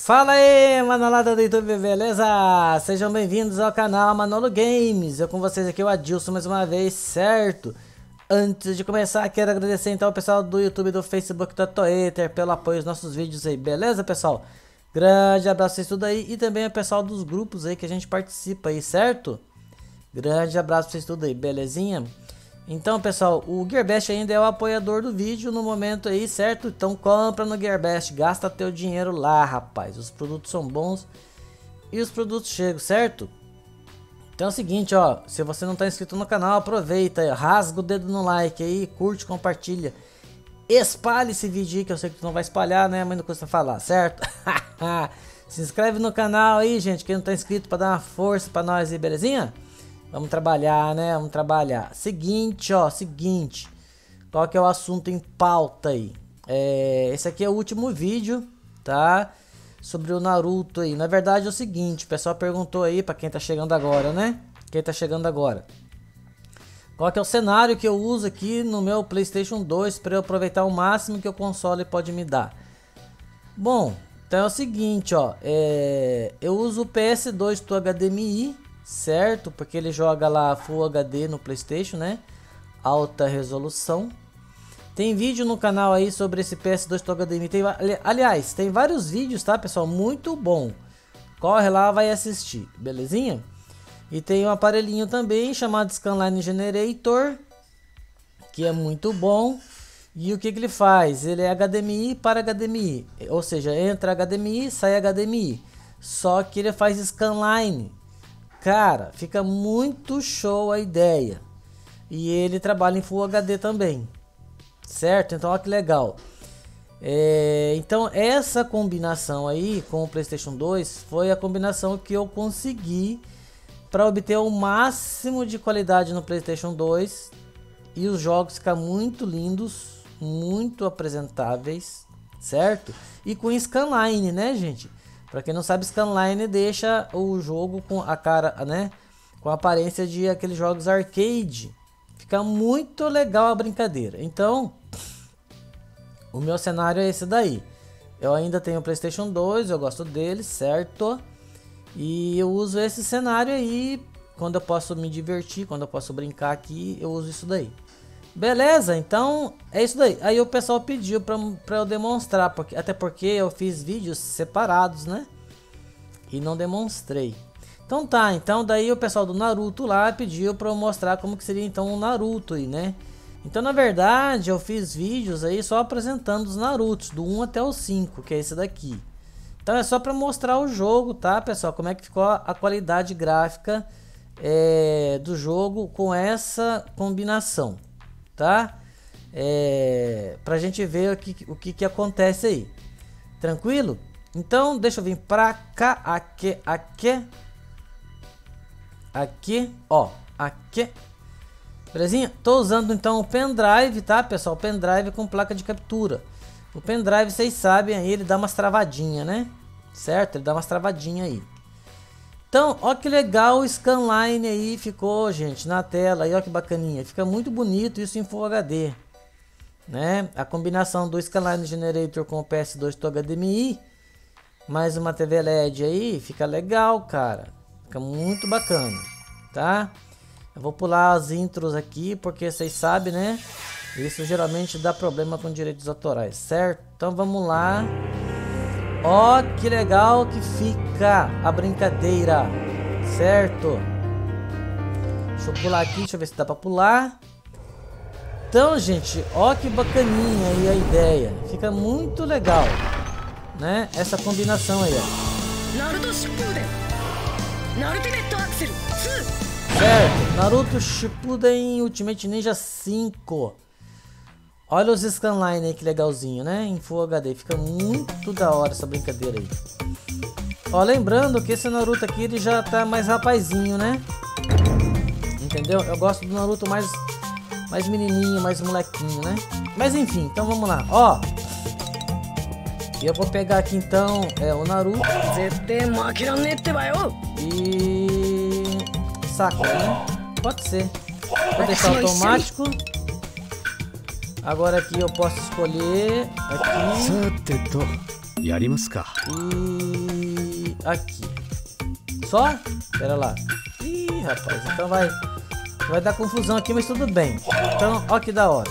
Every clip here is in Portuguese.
Fala aí, manolada do YouTube, beleza? Sejam bem-vindos ao canal Manolo Games. Eu com vocês aqui, o Adilson, mais uma vez, certo? Antes de começar, quero agradecer então ao pessoal do YouTube, do Facebook, do Twitter, pelo apoio aos nossos vídeos aí, beleza, pessoal? Grande abraço a vocês tudo aí e também ao pessoal dos grupos aí que a gente participa aí, certo? Grande abraço pra vocês tudo aí, belezinha? Então, pessoal, o Gearbest ainda é o apoiador do vídeo no momento aí, certo? Então compra no Gearbest, gasta teu dinheiro lá, rapaz. Os produtos são bons e os produtos chegam, certo? Então é o seguinte, ó, se você não tá inscrito no canal, aproveita aí, rasga o dedo no like aí, curte, compartilha. Espalhe esse vídeo aí, que eu sei que tu não vai espalhar, né? Mas não custa falar, certo? Se inscreve no canal aí, gente, quem não tá inscrito, pra dar uma força pra nós aí, belezinha? Vamos trabalhar, né? Vamos trabalhar. Seguinte, ó, seguinte. Qual que é o assunto em pauta aí? Esse aqui é o último vídeo, tá? Sobre o Naruto aí. Na verdade é o seguinte, o pessoal perguntou aí pra quem tá chegando agora, né? Quem tá chegando agora. Qual que é o cenário que eu uso aqui no meu PlayStation 2 para eu aproveitar o máximo que o console pode me dar? Bom, então é o seguinte, ó. Eu uso o PS2 do HDMI, certo? Porque ele joga lá Full HD no PlayStation, né? Alta resolução. Tem vídeo no canal aí sobre esse PS2 do HDMI. Aliás, tem vários vídeos, tá, pessoal? Muito bom. Corre lá, vai assistir, belezinha? E tem um aparelhinho também chamado Scanline Generator, que é muito bom. E o que ele faz? Ele é HDMI para HDMI, ou seja, entra HDMI, sai HDMI. Só que ele faz Scanline. Cara, fica muito show a ideia. E ele trabalha em Full HD também, certo? Então olha que legal. Então essa combinação aí com o PlayStation 2 foi a combinação que eu consegui para obter o máximo de qualidade no PlayStation 2 e os jogos ficar muito lindos, muito apresentáveis, certo? E com Scanline, né, gente? Para quem não sabe, Scanline deixa o jogo com a cara, né, com a aparência de aqueles jogos arcade. Fica muito legal a brincadeira. Então, o meu cenário é esse daí. Eu ainda tenho o PlayStation 2, eu gosto dele, certo? E eu uso esse cenário aí quando eu posso me divertir, quando eu posso brincar aqui, eu uso isso daí. Beleza? Então é isso daí. Aí o pessoal pediu pra eu demonstrar, até porque eu fiz vídeos separados, né? E não demonstrei. Então tá, então daí o pessoal do Naruto lá pediu pra eu mostrar como que seria então o Naruto aí, né? Então na verdade eu fiz vídeos aí só apresentando os Narutos, do 1 até o 5, que é esse daqui. Então é só para mostrar o jogo, tá, pessoal? Como é que ficou a qualidade gráfica do jogo com essa combinação, tá? Pra gente ver o que acontece aí. Tranquilo? Então deixa eu vir pra cá, aqui, ó, aqui. Belezinha? Tô usando então o pendrive, tá, pessoal? Pendrive com placa de captura. O pendrive, vocês sabem aí, ele dá umas travadinhas, né? Certo? Ele dá umas travadinhas aí. Então, ó que legal o Scanline aí ficou, gente, na tela. Aí, ó que bacaninha. Fica muito bonito isso em Full HD, né? A combinação do Scanline Generator com o PS2 do HDMI, mais uma TV LED aí, fica legal, cara. Fica muito bacana, tá? Eu vou pular as intros aqui, porque vocês sabem, né? Isso geralmente dá problema com direitos autorais, certo? Então vamos lá. Ó, que legal que fica a brincadeira, certo? Deixa eu pular aqui, deixa eu ver se dá pra pular. Então, gente, ó que bacaninha aí a ideia. Fica muito legal, né? Essa combinação aí, ó. Naruto Shippuden. Certo, Naruto Shippuden Ultimate Ninja 5. Olha os Scanline aí, que legalzinho, né? Em Full HD. Fica muito da hora essa brincadeira aí. Ó, lembrando que esse Naruto aqui, ele já tá mais rapazinho, né? Entendeu? Eu gosto do Naruto mais menininho, mais molequinho, né? Mas enfim, então vamos lá. Ó. E eu vou pegar aqui então o Naruto. E... Sakura, né? Pode ser. Vou deixar automático. Agora aqui eu posso escolher aqui. E aqui. Só? Pera lá. Ih, rapaz, então vai dar confusão aqui, mas tudo bem. Então, ó que da hora.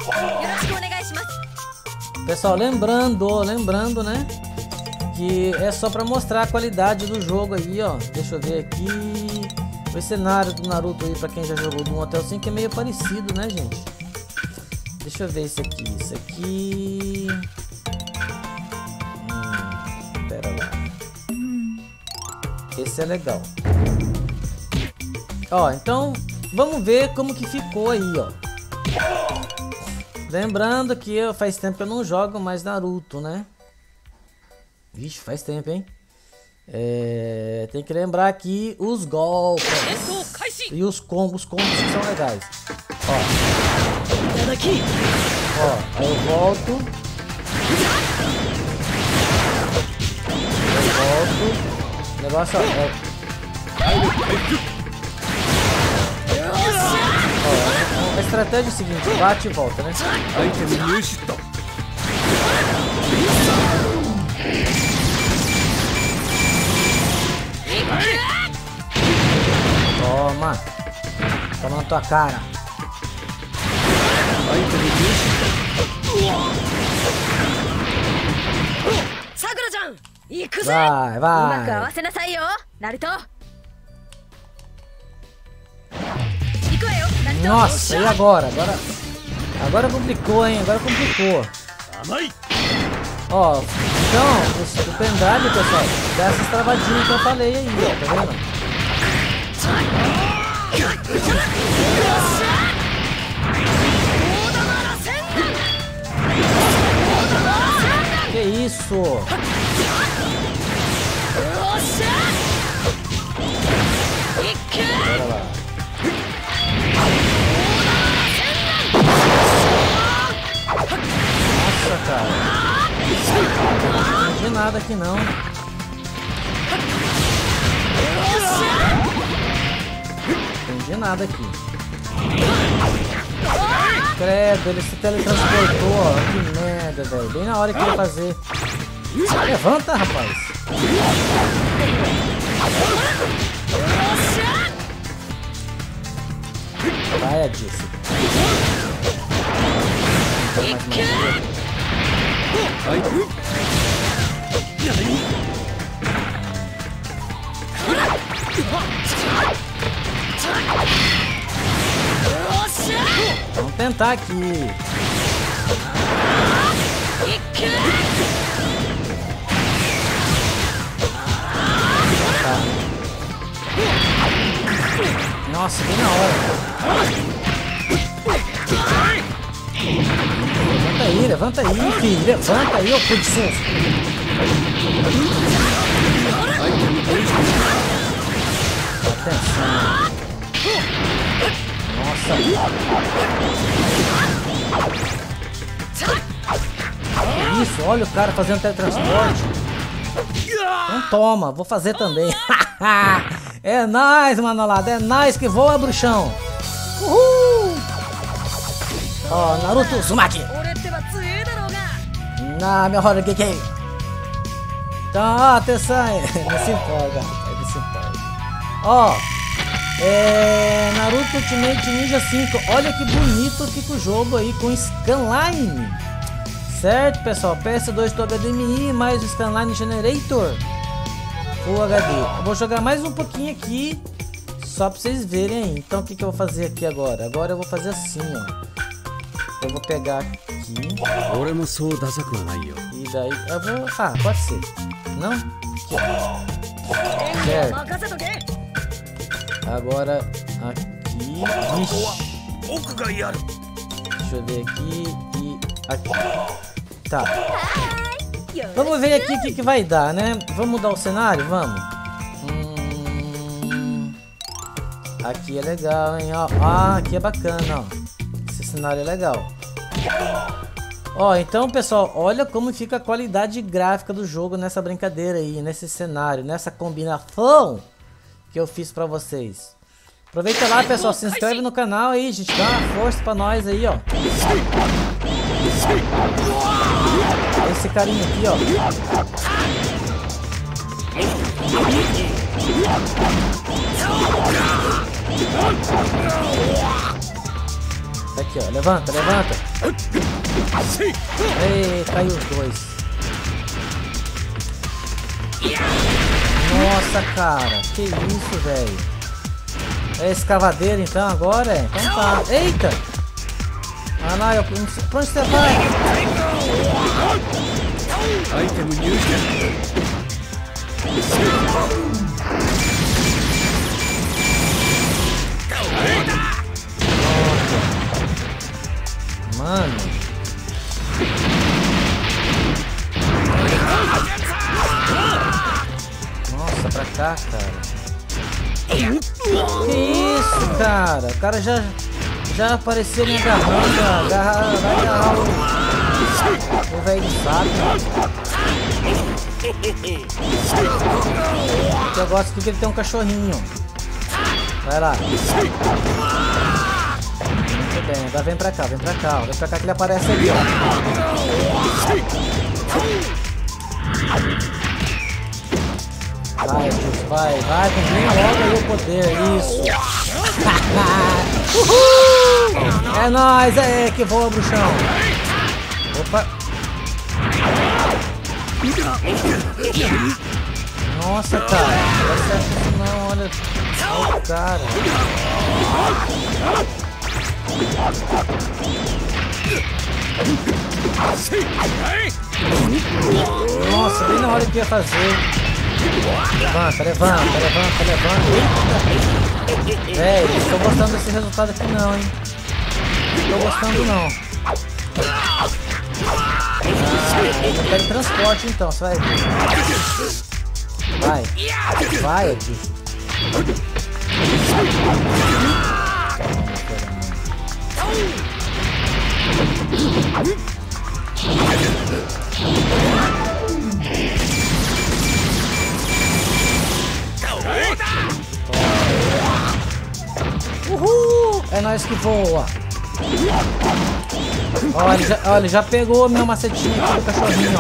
Pessoal, lembrando, né? Que é só pra mostrar a qualidade do jogo aí, ó. Deixa eu ver aqui. O cenário do Naruto aí, pra quem já jogou do 1 até o 5, é meio parecido, né, gente? Deixa eu ver esse aqui. Isso aqui... pera lá. Esse é legal. Ó, então vamos ver como que ficou aí, ó. Lembrando que faz tempo que eu não jogo mais Naruto, né? Vixe, faz tempo, hein? Tem que lembrar aqui os golpes e os combos que são legais. Ó, aí eu volto. O negócio, ó, a estratégia é a seguinte, bate e volta, né? Toma na tua cara. Vai. Nossa, e agora? Agora complicou, hein? Agora complicou. Ó, então, o pendrive, pessoal, dá essas travadinhas que eu falei aí, ó, tá vendo? Que isso? Bora lá. Nossa, cara. Não entendi nada aqui não. Não entendi nada aqui. Credo, ele se teletransportou, ó. Que merda, velho. Bem na hora que eu ia fazer. Levanta, rapaz. Vai, Adice. Vamos tentar aqui. Nossa, bem na hora. Levanta aí, filho. Levanta aí, ô preguiçoso. Atenção. Nossa. Isso, olha o cara fazendo teletransporte. Então toma, vou fazer também. É nóis, manolada. É nóis que voa, bruxão. Uhul. Ó, Naruto Uzumaki. Na minha hora, que é? Então, ó, atenção. Ele se empolga, rapaz. Ele se empolga. Ó, Naruto Ultimate Ninja 5. Olha que bonito fica o jogo aí com Scanline. Certo, pessoal? PS2 do HDMI mais o Scanline Generator Full HD. Eu vou jogar mais um pouquinho aqui, só pra vocês verem aí. Então o que eu vou fazer aqui agora? Agora eu vou fazer assim, ó. Eu vou pegar aqui. E daí eu vou... Ah, pode ser. Não? Aqui, ó. Certo. Agora aqui. Ixi. Deixa eu ver aqui e aqui. Tá. Vamos ver aqui o que vai dar, né? Vamos mudar o cenário? Vamos. Aqui é legal, hein? Ó. Ah, aqui é bacana, ó. Esse cenário é legal. Ó, então, pessoal, olha como fica a qualidade gráfica do jogo nessa brincadeira aí, nesse cenário, nessa combinação que eu fiz pra vocês. Aproveita lá, pessoal, se inscreve no canal aí, gente, dá uma força pra nós aí, ó. Esse carinha aqui, ó. Aqui, ó. Levanta, levanta. Ei, caiu os dois. Nossa, cara. Que isso, velho. É escavadeira então agora? É? Então tá. Eita! Ah lá, pra onde você vai? Mano. Nossa, pra cá, cara. Que isso, cara? O cara já apareceu me agarrando. Vai agarrar o velho do saco. Eu gosto porque ele tem um cachorrinho. Vai lá. Muito bem, agora vem pra cá, ó. Vem pra cá que ele aparece ali, ó. Vai, Edilson, vai, combina logo aí o poder, isso. Uhul! É nóis, é que voa, bruxão. Opa. Nossa, cara, não dá certo isso não, olha. Olha o cara. Nossa, bem na hora que ia fazer. Levanta. Véi, não tô gostando desse resultado aqui não, hein. Não tô gostando não. Eu quero transporte então, você vai. Vai aqui. Uhul! É nós que voa. Olha, ele já pegou a minha macetinha aqui do cachorrinho,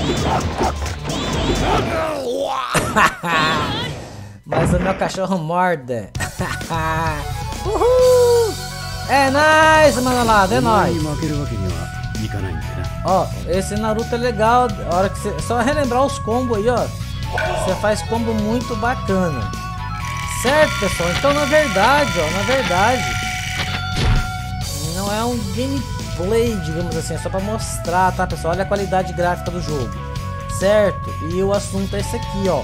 ó. Mas o meu cachorro morde. Uhul! É nóis, manolada, é nóis. Ó, esse Naruto é legal. A hora que você só relembrar os combos aí, ó. Você faz combo muito bacana. Certo, pessoal? Então, na verdade, não é um gameplay, digamos assim, é só pra mostrar, tá, pessoal? Olha a qualidade gráfica do jogo, certo? E o assunto é esse aqui, ó.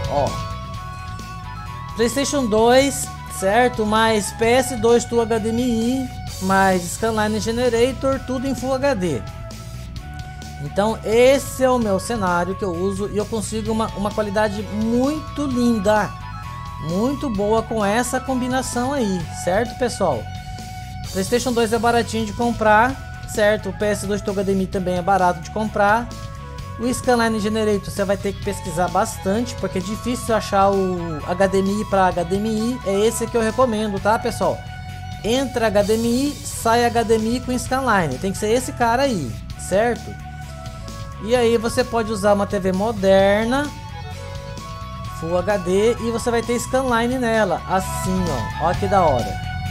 PlayStation 2, certo? Mais PS2 Full HDMI, mais Scanline Generator, tudo em Full HD. Então, esse é o meu cenário que eu uso e eu consigo uma qualidade muito linda. Muito boa com essa combinação aí, certo, pessoal? PlayStation 2 é baratinho de comprar, certo? O PS2 Full HDMI também é barato de comprar. O Scanline Generator você vai ter que pesquisar bastante, porque é difícil achar o HDMI para HDMI. É esse que eu recomendo, tá, pessoal? Entra HDMI, sai HDMI com Scanline. Tem que ser esse cara aí, certo? E aí você pode usar uma TV moderna Full HD e você vai ter Scanline nela, assim, ó. Olha que da hora.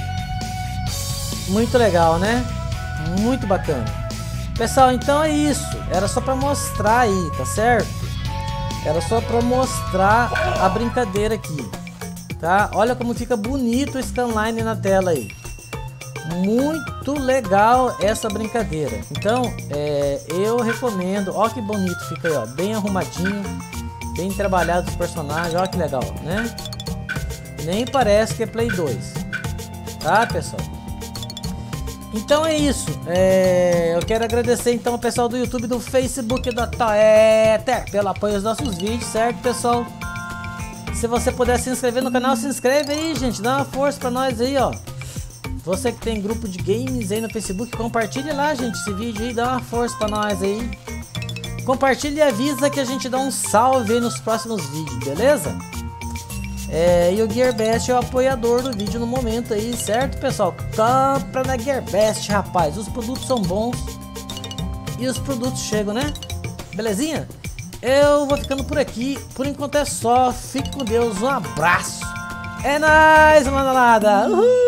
Muito legal, né? Muito bacana. Pessoal, então é isso. Era só pra mostrar aí, tá certo? Era só pra mostrar a brincadeira aqui, tá? Olha como fica bonito o Scanline na tela aí. Muito legal essa brincadeira. Então, eu recomendo. Olha que bonito fica aí, ó. Bem arrumadinho. Bem trabalhado os personagens, olha que legal, né? Nem parece que é Play 2, tá, pessoal? Então é isso. Eu quero agradecer então ao pessoal do YouTube, do Facebook, da Twitter, pelo apoio aos nossos vídeos, certo, pessoal? Se você puder se inscrever no canal, se inscreve aí, gente, dá uma força pra nós aí, ó. Você que tem grupo de games aí no Facebook, compartilha lá, gente, esse vídeo aí, dá uma força pra nós aí. Compartilha e avisa que a gente dá um salve aí nos próximos vídeos, beleza? E o GearBest é o apoiador do vídeo no momento aí, certo, pessoal? Compra na GearBest, rapaz. Os produtos são bons e os produtos chegam, né? Belezinha? Eu vou ficando por aqui. Por enquanto é só. Fique com Deus. Um abraço. É nóis, manolada. Uhul.